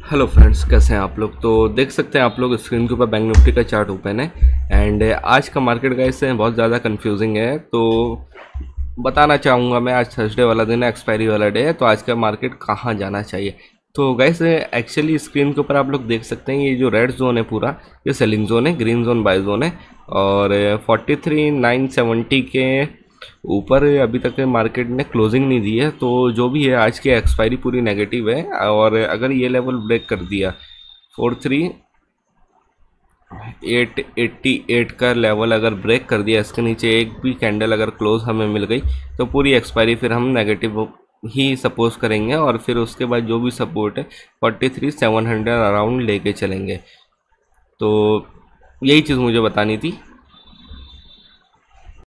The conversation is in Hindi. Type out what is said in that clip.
हेलो फ्रेंड्स, कैसे हैं आप लोग। तो देख सकते हैं आप लोग स्क्रीन के ऊपर बैंक निफ्टी का चार्ट ओपन है। एंड आज का मार्केट गाइस से बहुत ज़्यादा कंफ्यूजिंग है। तो बताना चाहूँगा मैं, आज थर्सडे वाला दिन है, एक्सपायरी वाला डे है, तो आज का मार्केट कहाँ जाना चाहिए। तो गाइस एक्चुअली स्क्रीन के ऊपर आप लोग देख सकते हैं, ये जो रेड जोन है पूरा, ये सेलिंग जोन है, ग्रीन जोन बाय जोन है। और 43,970 के ऊपर अभी तक मार्केट ने क्लोजिंग नहीं दी है। तो जो भी है, आज की एक्सपायरी पूरी नेगेटिव है। और अगर ये लेवल ब्रेक कर दिया 43,888 का लेवल अगर ब्रेक कर दिया, इसके नीचे एक भी कैंडल अगर क्लोज हमें मिल गई, तो पूरी एक्सपायरी फिर हम नेगेटिव ही सपोज करेंगे। और फिर उसके बाद जो भी सपोर्ट है 43,700 अराउंड लेके चलेंगे। तो यही चीज़ मुझे बतानी थी।